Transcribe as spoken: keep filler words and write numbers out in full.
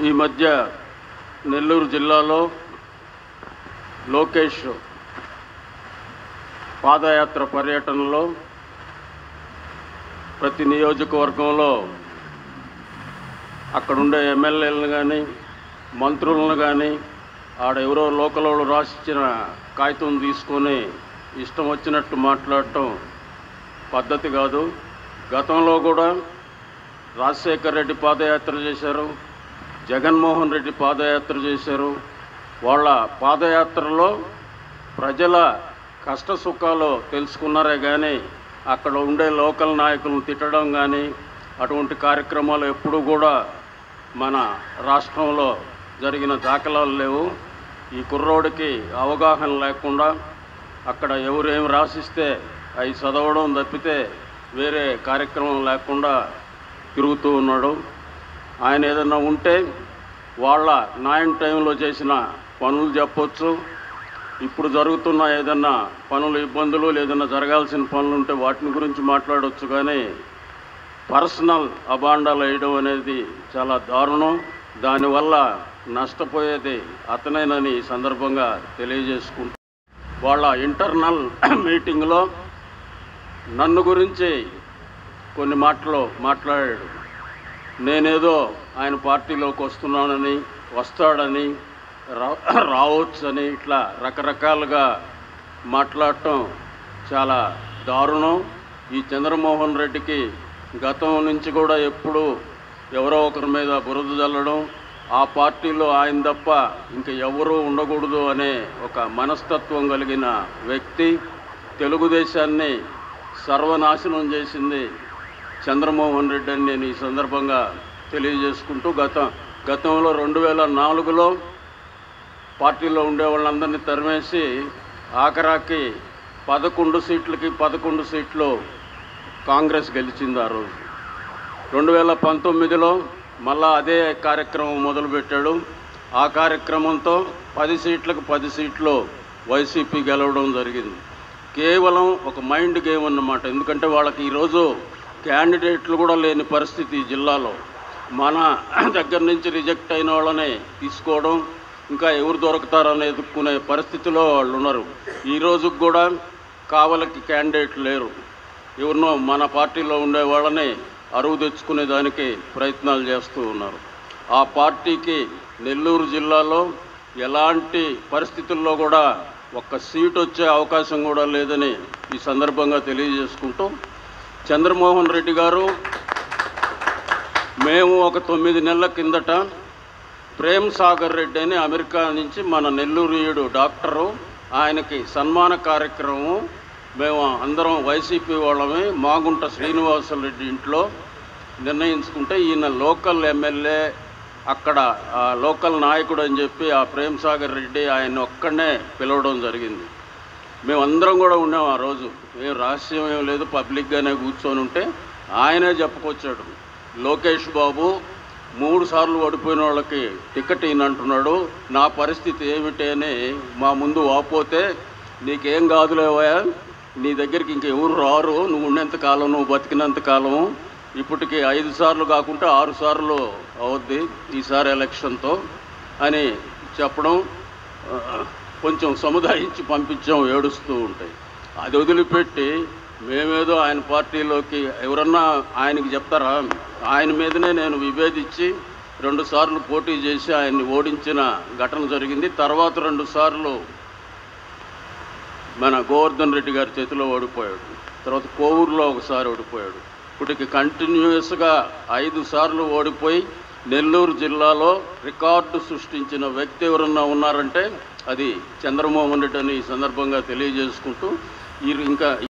ఈ మధ్య నెల్లూరు జిల్లాలో లోకేష్ పాదయాత్ర పర్యటనలో ప్రతి నియోజకవర్గంలో అక్కడుండే ఎమ్మెల్యేలను కానీ మంత్రులను కానీ ఆడ ఎవరో లోకల్ వాళ్ళు రాసిచ్చిన కాగితం తీసుకొని ఇష్టం వచ్చినట్టు మాట్లాడటం పద్ధతి కాదు. గతంలో కూడా రాజశేఖర్ రెడ్డి పాదయాత్ర చేశారు, జగన్మోహన్ రెడ్డి పాదయాత్ర చేశారు. వాళ్ళ పాదయాత్రలో ప్రజల కష్ట సుఖాలు తెలుసుకున్నారే కానీ అక్కడ ఉండే లోకల్ నాయకులను తిట్టడం కానీ అటువంటి కార్యక్రమాలు ఎప్పుడూ కూడా మన రాష్ట్రంలో జరిగిన దాఖలాలు లేవు. ఈ కుర్రోడికి అవగాహన లేకుండా అక్కడ ఎవరు ఏమి రాసిస్తే అవి చదవడం తప్పితే వేరే కార్యక్రమం లేకుండా తిరుగుతూ ఉన్నాడు. ఆయన ఏదన్నా ఉంటే వాళ్ళ నాయన టైంలో చేసిన పనులు చెప్పొచ్చు. ఇప్పుడు జరుగుతున్న ఏదన్నా పనులు ఇబ్బందులు లేదన్నా జరగాల్సిన పనులు ఉంటే వాటిని గురించి మాట్లాడవచ్చు. కానీ పర్సనల్ అబాండాలు వేయడం అనేది చాలా దారుణం. దానివల్ల నష్టపోయేది అతనేనని ఈ సందర్భంగా తెలియజేసుకుంటూ వాళ్ళ ఇంటర్నల్ మీటింగ్లో నన్ను గురించి కొన్ని మాటలు మాట్లాడాడు. నేనేదో ఆయన పార్టీలోకి వస్తున్నానని, వస్తాడని, రా రావచ్చని ఇట్లా రకరకాలుగా మాట్లాడటం చాలా దారుణం. ఈ చంద్రమోహన్ రెడ్డికి గతం నుంచి కూడా ఎప్పుడు ఎవరో ఒకరి మీద బురద జల్లడం, ఆ పార్టీలో ఆయన తప్ప ఇంకా ఎవరూ ఉండకూడదు అనే ఒక మనస్తత్వం కలిగిన వ్యక్తి. తెలుగుదేశాన్ని సర్వనాశనం చేసింది చంద్రమోహన్ రెడ్డి అని నేను ఈ సందర్భంగా తెలియజేసుకుంటూ గత గతంలో రెండు వేల నాలుగులో పార్టీలో ఉండే వాళ్ళందరినీ తరిమేసి ఆఖరాకి పదకొండు సీట్లకి పదకొండు సీట్లు కాంగ్రెస్ గెలిచింది. ఆ రోజు రెండు వేల పంతొమ్మిదిలో మళ్ళా అదే కార్యక్రమం మొదలుపెట్టాడు. ఆ కార్యక్రమంతో పది సీట్లకు పది సీట్లు వైసీపీ గెలవడం జరిగింది. కేవలం ఒక మైండ్ గేమ్ అన్నమాట. ఎందుకంటే వాళ్ళకి ఈరోజు క్యాండిడేట్లు కూడా లేని పరిస్థితి ఈ జిల్లాలో. మన దగ్గర నుంచి రిజెక్ట్ అయిన వాళ్ళని తీసుకోవడం, ఇంకా ఎవరు దొరుకుతారని ఎదుర్కొనే పరిస్థితిలో వాళ్ళు ఉన్నారు. ఈ రోజుకి కూడా కావలికి క్యాండిడేట్ లేరు. ఎవరినో మన పార్టీలో ఉండే వాళ్ళని అరువు తెచ్చుకునే దానికి ప్రయత్నాలు చేస్తూ ఉన్నారు. ఆ పార్టీకి నెల్లూరు జిల్లాలో ఎలాంటి పరిస్థితుల్లో కూడా ఒక్క సీట్ వచ్చే అవకాశం కూడా లేదని ఈ సందర్భంగా తెలియజేసుకుంటూ, చంద్రమోహన్ రెడ్డి గారు మేము ఒక తొమ్మిది నెలల కిందట ప్రేమ్ సాగర్ రెడ్డి అని అమెరికా నుంచి మన నెల్లూరుయుడు డాక్టరు, ఆయనకి సన్మాన కార్యక్రమం మేము అందరం వైసీపీ వాళ్ళమే మాగుంట శ్రీనివాసరెడ్డి ఇంట్లో నిర్ణయించుకుంటే ఈయన లోకల్ ఎమ్మెల్యే అక్కడ లోకల్ నాయకుడు అని చెప్పి ఆ ప్రేమ్ సాగర్ రెడ్డి ఆయన ఒక్కడనే పిలవడం జరిగింది. మేమందరం కూడా ఉన్నాం ఆ రోజు. ఏం రహస్యం ఏం లేదు, పబ్లిక్గానే కూర్చొని ఉంటే ఆయనే చెప్పుకొచ్చాడు, లోకేష్ బాబు మూడు సార్లు ఓడిపోయిన వాళ్ళకి టికెట్ ఈయనంటున్నాడు, నా పరిస్థితి ఏమిటి అని మా ముందు వాపోతే నీకేం కాదులేవా, నీ దగ్గరికి ఇంకెవరు రారు, నువ్వు ఉన్నంత కాలం, నువ్వు బతికినంత కాలము, ఇప్పటికి ఐదు సార్లు కాకుండా ఆరు సార్లు అవుద్ది ఈసారి ఎలక్షన్తో అని చెప్పడం, కొంచెం సముదాయించి పంపించాం ఏడుస్తూ ఉంటాయి. అది వదిలిపెట్టి మేమేదో ఆయన పార్టీలోకి ఎవరన్నా ఆయనకి చెప్తారా? ఆయన మీదనే నేను విభేదించి రెండు సార్లు పోటీ చేసి ఆయన్ని ఓడించిన ఘటన జరిగింది. తర్వాత రెండు సార్లు మన గోవర్ధన్ రెడ్డి గారి చేతిలో ఓడిపోయాడు. తర్వాత కోవూరులో ఒకసారి ఓడిపోయాడు. ఇప్పటికి కంటిన్యూస్గా ఐదు సార్లు ఓడిపోయి నెల్లూరు జిల్లాలో రికార్డు సృష్టించిన వ్యక్తి ఎవరన్నా ఉన్నారంటే అది చంద్రమోహన్ రెడ్డి అని ఈ సందర్భంగా తెలియజేసుకుంటూ ఈ ఇంకా